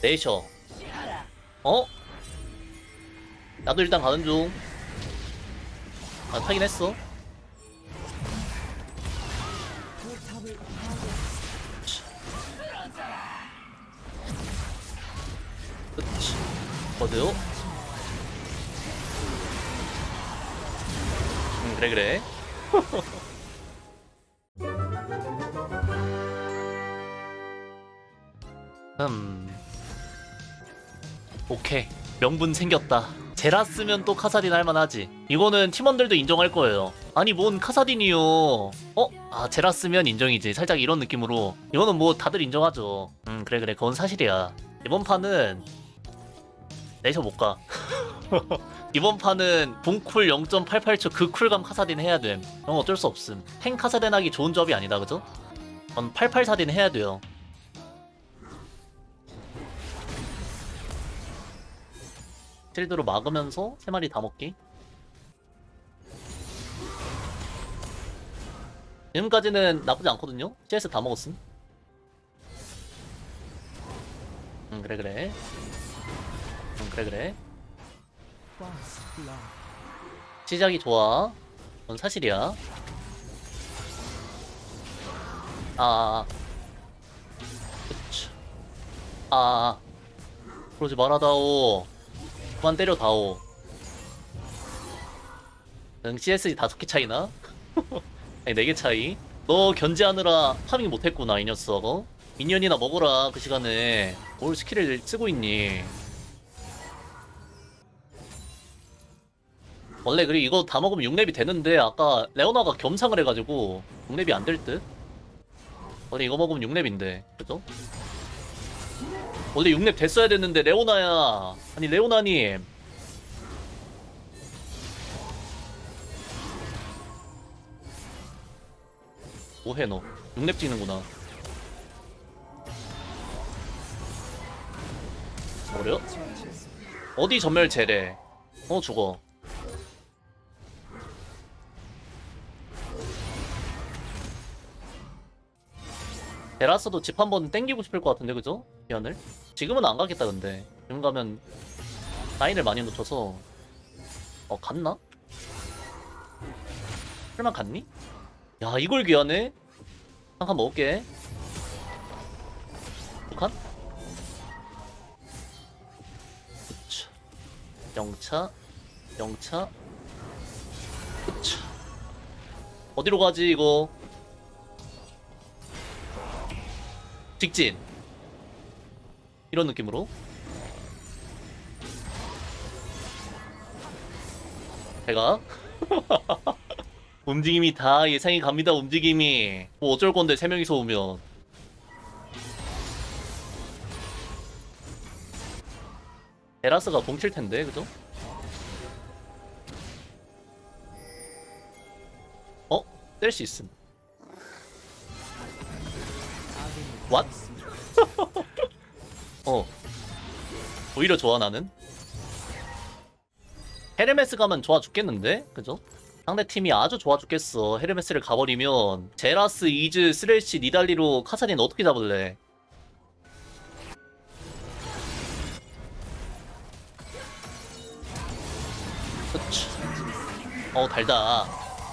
내셔. 어? 나도 일단 가는 중. 아, 타긴 했어. 그치. 어디요? 그래 그래. 오케이. 명분 생겼다. 제라스면 또 카사딘 할만하지. 이거는 팀원들도 인정할 거예요. 아니 뭔 카사딘이요. 아 제라스면 인정이지. 살짝 이런 느낌으로. 이거는 뭐 다들 인정하죠. 그래 그래 그건 사실이야. 이번 판은 내셔 못 가. 이번 판은 봉쿨 0.88초 그 쿨감 카사딘 해야 됨. 형 어쩔 수 없음. 탱 카사딘 하기 좋은 조합이 아니다 그죠? 전 88사딘 해야 돼요. 실드로 막으면서 3마리 다 먹기. 지금까지는 나쁘지 않거든요? CS 다 먹었음. 그래 그래. 그래 그래. 시작이 좋아. 그건 사실이야. 그쵸. 그러지 말아다오. 그만 때려다오. CS 5개 차이나? 아니 4개 차이. 너 견제하느라 파밍 못했구나 이 녀석. 미니언이나 먹어라 그 시간에. 뭘 스킬을 쓰고 있니. 원래 그리고 이거 다 먹으면 6렙이 되는데 아까 레오나가 겸상을 해가지고 6렙이 안 될 듯? 원래 이거 먹으면 6렙인데 그죠? 원래 6렙 됐어야 됐는데 레오나야. 아니 레오나님 뭐해 너. 6렙 찍는구나. 뭐래요? 어디 전멸 제래. 죽어. 베라스도 집 한번 땡기고 싶을 것 같은데 그죠? 미안을. 지금은 안 가겠다 근데. 지금 가면 라인을 많이 놓쳐서. 갔나? 설마 갔니? 야 이걸 귀하네? 한 칸 먹을게. 두 칸? 그쵸. 영차 영차 그쵸. 어디로 가지 이거. 직진 이런 느낌으로. 제가 움직임이 다 예상이 갑니다. 움직임이 뭐 어쩔 건데 3명이서 오면. 베라스가 봉칠 텐데 그죠? 뗄 수 있음. What? 오히려 좋아 나는. 헤르메스 가면 좋아 죽겠는데? 그죠? 상대팀이 아주 좋아 죽겠어. 헤르메스를 가버리면 제라스, 이즈, 스레시, 니달리로 카사딘 어떻게 잡을래? 그쵸. 달다.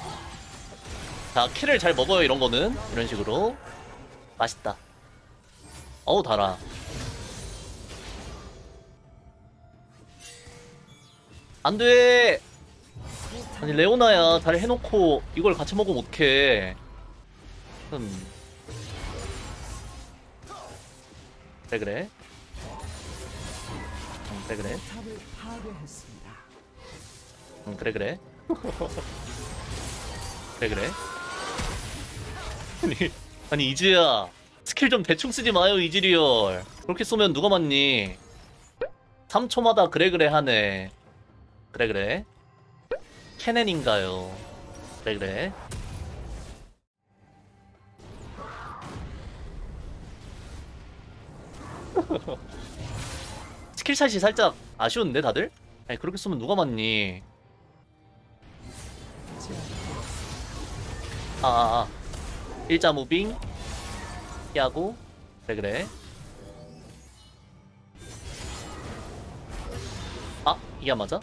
자 킬을 잘 먹어요 이런거는. 이런 식으로 맛있다. 달아. 안돼. 아니 레오나야 잘 해놓고 이걸 같이 먹으면 어떡해. 그래 그래. 그래 그래. 그래 그래. 그래 그래. 아니 이즈야 스킬 좀 대충 쓰지 마요 이즈리얼. 그렇게 쏘면 누가 맞니. 3초마다 그래 그래 하네. 그래 그래. 캐넨인가요. 그래 그래. 스킬샷이 살짝 아쉬운데 다들? 아니 그렇게 쏘면 누가 맞니. 일자 무빙 피하고. 그래 그래. 이게 안 맞아?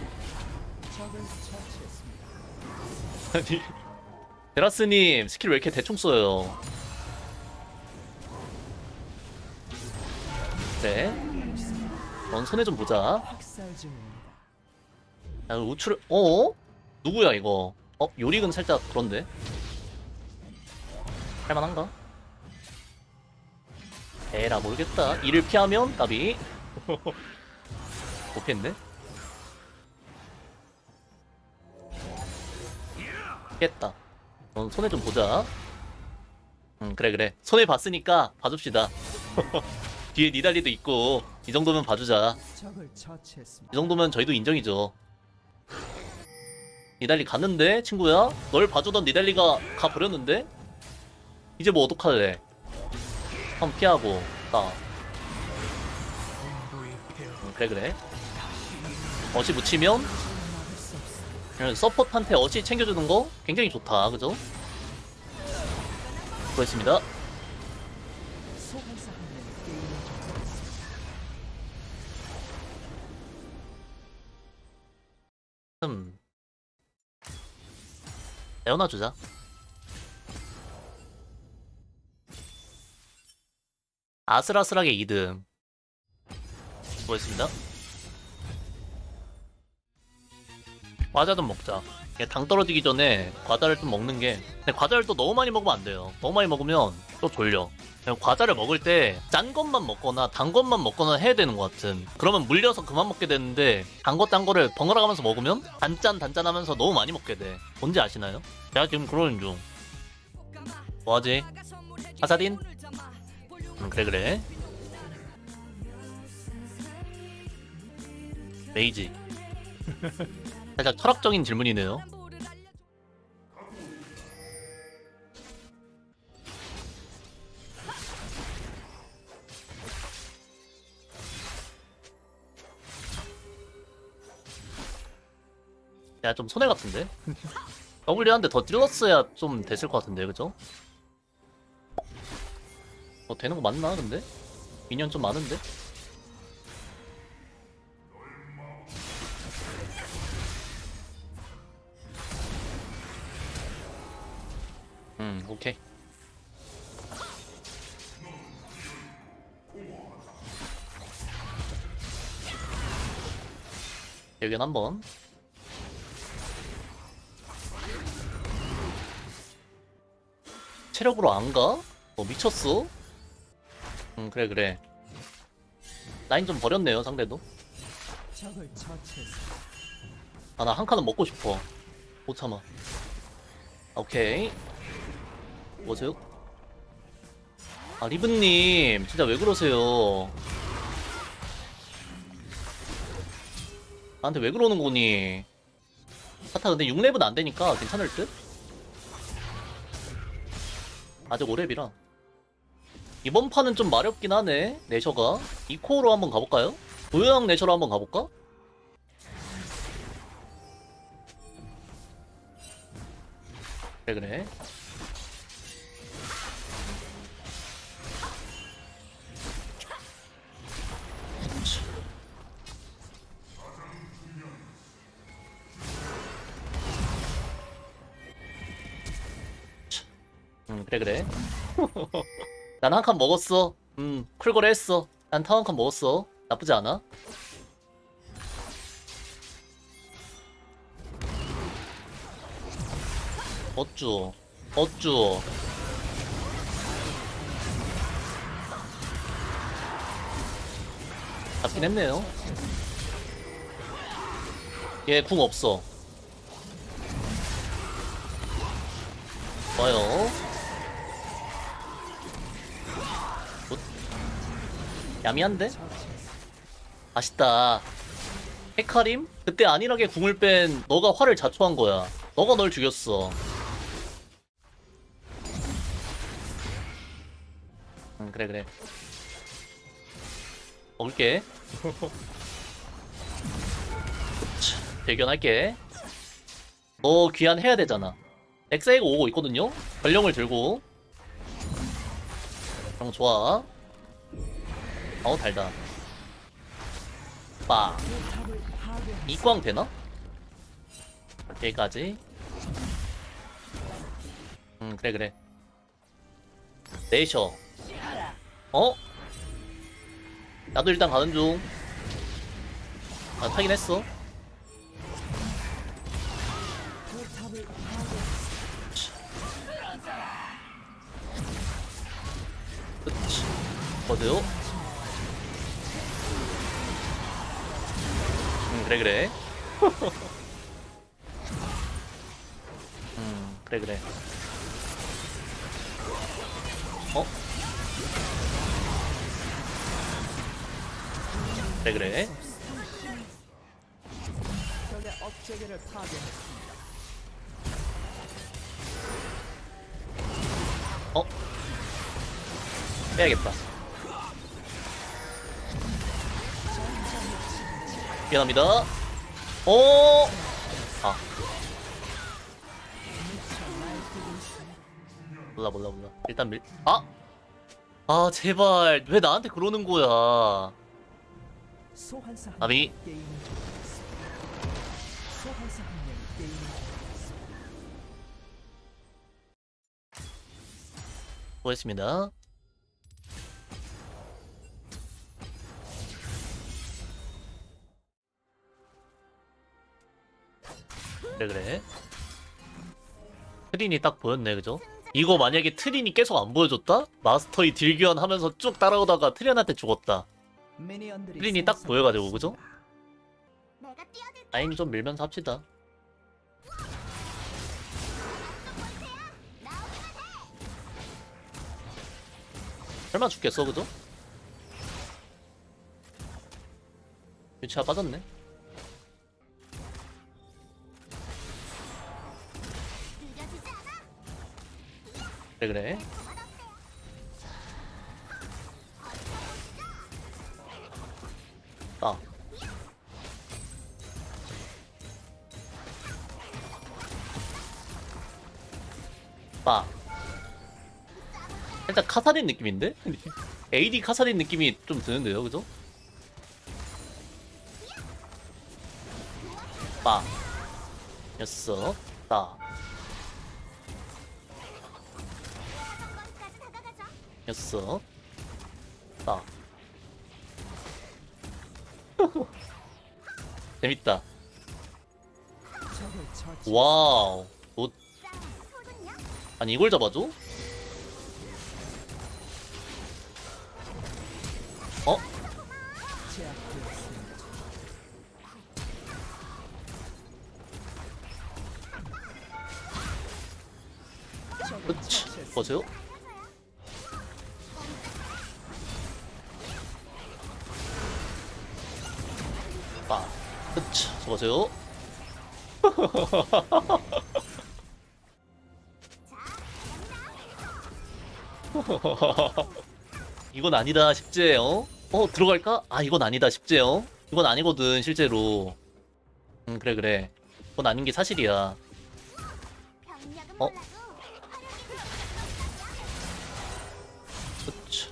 아니 제라스님 스킬 왜 이렇게 대충 써요? 그래 넌 손에 좀 보자. 야 우출을 누구야 이거? 요릭은 살짝 그런데 할만한가? 에라 모르겠다. 이를 피하면 까비. 못 피했네. 깼다. 넌 손에 좀 보자. 그래 손에 봤으니까 봐줍시다. 뒤에 니달리도 있고 이 정도면 봐주자. 이 정도면 저희도 인정이죠. 니달리 갔는데 친구야? 널 봐주던 니달리가 가버렸는데? 이제 뭐 어떡할래? 한번 피하고 딱. 그래 어시 묻히면 서포트한테 어시 챙겨주는 거 굉장히 좋다. 그죠? 수고했습니다. 레오나 주자. 아슬아슬하게 2등. 수고했습니다. 과자 좀 먹자. 당 떨어지기 전에 과자를 좀 먹는 게. 근데 과자를 또 너무 많이 먹으면 안 돼요. 너무 많이 먹으면 또 졸려. 그냥 과자를 먹을 때 짠 것만 먹거나 단 것만 먹거나 해야 되는 것 같은. 그러면 물려서 그만 먹게 되는데 단 거를 번갈아 가면서 먹으면 단짠 하면서 너무 많이 먹게 돼. 뭔지 아시나요? 제가 지금 그러는 중. 뭐하지? 카사딘? 그래 메이지. 살짝 철학적인 질문이네요. 야, 좀 손해 같은데? W 한 대 더 찔렀어야 좀 됐을 것 같은데, 그죠? 되는 거 맞나, 근데? 미니언 좀 많은데? 오케이. 여긴 한번. 체력으로 안 가? 미쳤어? 그래. 라인 좀 버렸네요, 상대도. 아, 나 한 칸은 먹고 싶어. 못 참아. 오케이. 뭐세요? 아, 리브님, 진짜 왜 그러세요? 나한테 왜 그러는 거니? 사타 근데 6렙은 안 되니까 괜찮을 듯? 아직 5렙이라. 이번 판은 좀 마렵긴 하네, 내셔가. 이코어로 한번 가볼까요? 도요형 내셔로 한번 가볼까? 그래. 그래. 난 한 칸 먹었어. 쿨거래 했어. 난 타워 한 칸 먹었어. 나쁘지 않아? 어쭈. 잡긴 했네요. 얘 궁 없어. 좋아요. 야미한데? 맛있다. 헤카림? 그때 안일하게 궁을 뺀 너가 화를 자초한 거야. 너가 널 죽였어. 그래. 먹을게. 대견할게. 너 귀환 해야 되잖아. 엑사이가 오고 있거든요? 전령을 들고. 그럼 좋아. 달다. 빠. 이광 되나? 여기까지. 그래 그래. 네이셔. 어? 나도 일단 가는 중. 아, 타긴 했어. 그치. 어디요? 그래 그래. 그래 그래. 어? 그래 그래. 적의 업체계를 파괴했습니다. 어? 빼야겠다. 미안합니다. 어? 아. 몰라. 일단 아! 아, 제발. 왜 나한테 그러는 거야? 소환사 한 아미. 명이 게임을 종료했습니다. 소환사 한 명이 게임을 종료했습니다. 수고했습니다. 그래. 트린이 딱 보였네, 그죠? 이거 만약에 트린이 계속 안 보여줬다? 마스터이 딜교환 하면서 쭉 따라오다가 트린한테 죽었다. 미니언들이 트린이 딱 보여가지고, 그죠? 내가 뛰어들게. 라인 좀 밀면서 합시다. 설마 죽겠어, 그죠? 유치가 빠졌네. 느려지지 않아. 그래. 아. 빠. 살짝 카사딘 느낌인데? AD 카사딘 느낌이 좀 드는데요, 그죠? 빠. 였어. 따. 정권까지 다가가죠. 였어. 따. 재밌다. 적을 처치. 와우. 너, 싸움 소군요. 아니, 이걸 잡아줘? 어? 제압되었습니다. 적을 그치. 처치했습니다. 보세요. 빠. 그치. 보세요. 이건 아니다 싶제요. 들어갈까? 아, 이건 아니다 싶제요. 이건 아니거든 실제로. 그래. 이건 아닌 게 사실이야. 병력은 어? 몰라도 화력이 그치.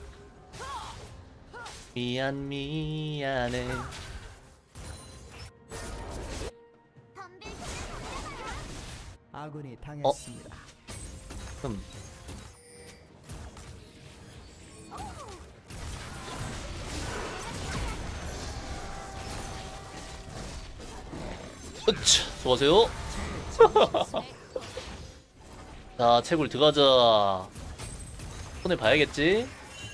미안해. 덤빌 아군이 당했습니다. 흠. 으치. 수고하세요. 자, 채굴 들어가자. 손해 봐야겠지?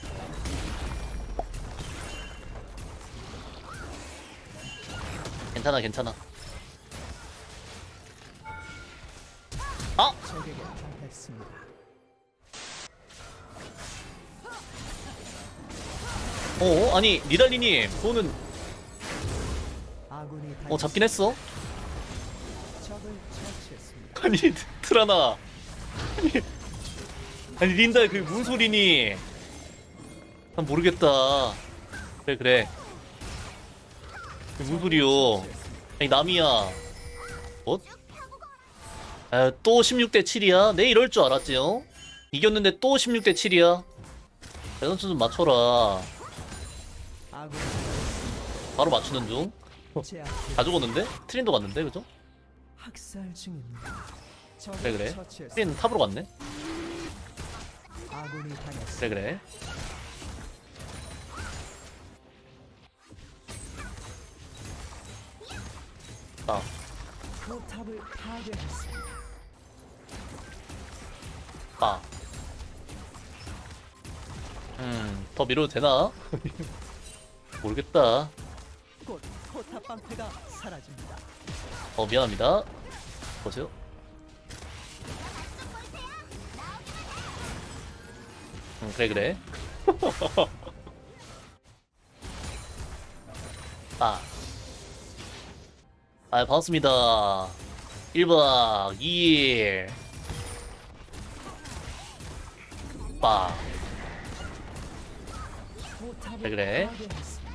괜찮아. 아! 적에게 당했습니다. 아니, 니달리님, 그거는, 아군이 잡긴 했어. 적을 처치했습니다. 아니, 트라나. 아니, 린다, 그게 무슨 소리니? 난 모르겠다. 그래. 그게 무슨 소리요? 아니, 남이야. 뭐? 아, 또 16대 7이야? 내 이럴 줄 알았지요? 이겼는데 또 16대 7이야? 밸런스 좀 맞춰라. 아군이 바로 맞추는 중. 제압되었습니다. 다 죽었는데? 트린도 갔는데 그죠? 학살 중입니다. 그래 그래 처치했습니다. 트린 탑으로 갔네. 아군이 당했습니다. 그래 그래. 아 포탑을 파괴했습니다. 아. 더 밀어도 되나? 모르겠다. 곧 포탑 방패가 사라집니다. 미안합니다. 보세요. 그래 그래. 아. 반갑습니다. 1박 2일. 빠. 포탑을 그래. 파괴했습니다.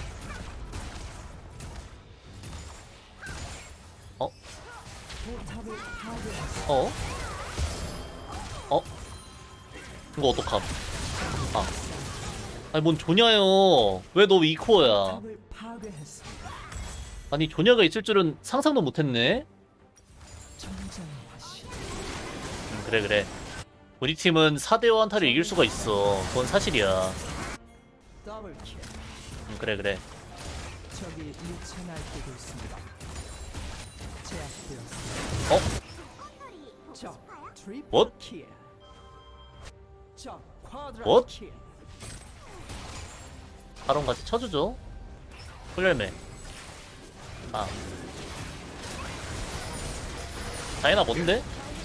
어? 포탑을 파괴했습니다. 어? 어? 이거 어떡함? 아. 아니 뭔 조냐요. 왜 너 이코어야? 포탑을 파괴했습니다. 아니 조냐가 있을 줄은 상상도 못했네. 정장화시 그래 그래. 우리 팀은 4대5 한타를 이길 수가 있어. 그건 사실이야. 더블킬. 그래 그래. 적이 미쳐 날뛰고 있습니다. 제압되었습니다. 어? 적 트리플 What? 킬. 적 쿼드라 What? 킬. 바론 같이 쳐주죠. 훌열매. 아. 다이나 뭔데?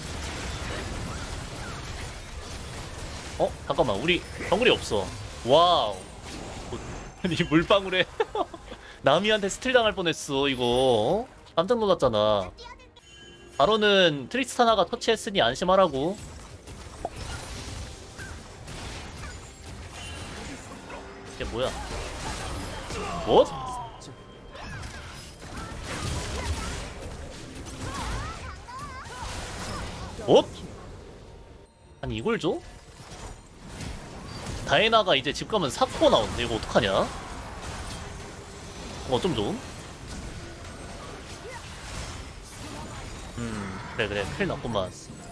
잠깐만 우리 정글이 없어. 와우. 아니 물방울에 나미한테 스틸 당할 뻔했어 이거. 깜짝 놀랐잖아. 바로는 트리스타나가 터치했으니 안심하라고. 이게 뭐야? 뭐? 뭐? 아니 이걸 줘? 다이나가 이제 집 가면 사코 나오는데 이거 어떡하냐? 좀 좀. 그래 그래 큰일 났구만.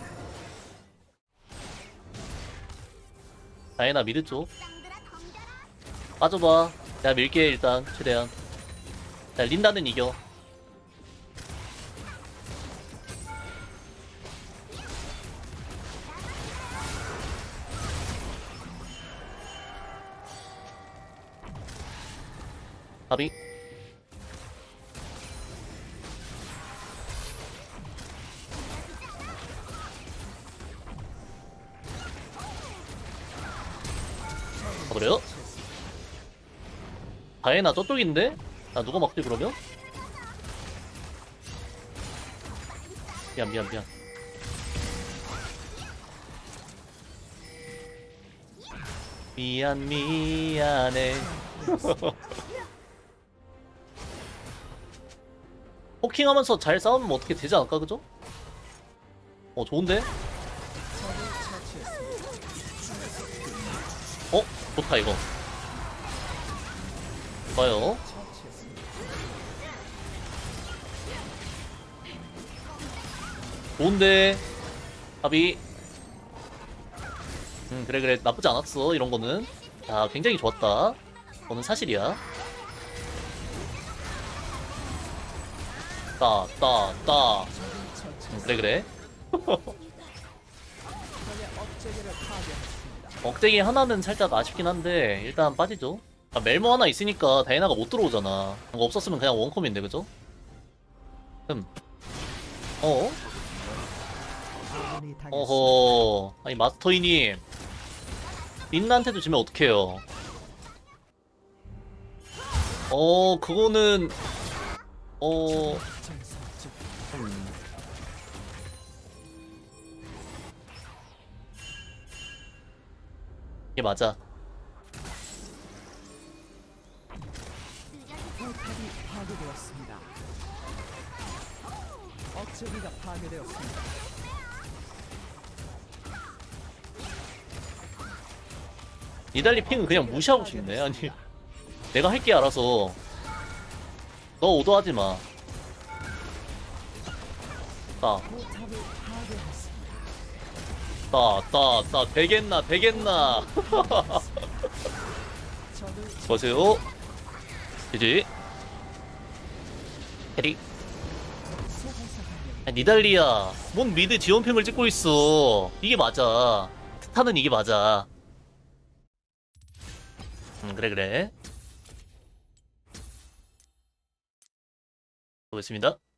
다이나 미드 쪽 빠져봐. 내가 밀게 일단 최대한. 야 린다는 이겨. 바비. 그래요? 다이나 저쪽인데? 나 누가 막지 그러면? 미안. 미안해. 포킹하면서 잘 싸우면 어떻게 되지 않을까 그죠? 좋은데? 좋다 이거. 좋아요. 좋은데 합이. 그래 나쁘지 않았어 이런 거는. 야 굉장히 좋았다. 그거는 사실이야. 따. 그래. 억제기 하나는 살짝 아쉽긴 한데 일단 빠지죠. 멜모 하나 있으니까 다이나가 못 들어오잖아. 그거 없었으면 그냥 원컴인데 그죠? 아군이 당했습니다. 어허. 아니 마스터이님 린나한테도 지면 어떡해요. 그거는 정상적 이게 맞아. 포탑이 파괴되었습니다. 억제기가 파괴되었습니다. 니달리 핑은 그냥 무시하고 싶네. 아니 내가 할게 알아서. 너 오도하지 마. 따, 포탑을 파괴했습니다. 되겠나, 되겠나. 적을 보세요. 이제 캐리. 소환사 한 명. 니달리야, 뭔 미드 지원팸을 찍고 있어. 이게 맞아. 스타는 이게 맞아. 그래, 그래. 보겠습니다.